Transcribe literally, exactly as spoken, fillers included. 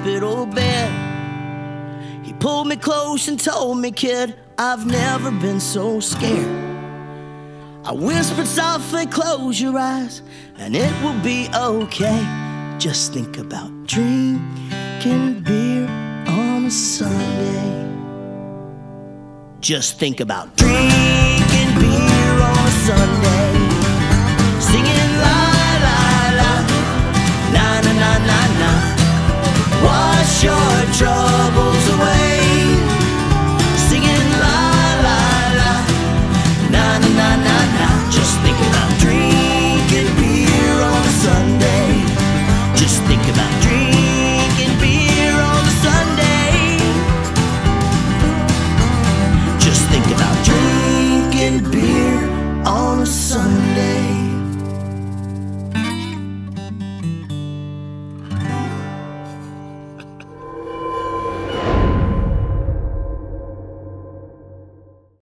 hospital bed. He pulled me close and told me, kid, I've never been so scared. I whispered softly, close your eyes and it will be okay. Just think about drinking beer on a Sunday. Just think about drinking beer on a Sunday, singing la la la, na na na na na. Wash your troubles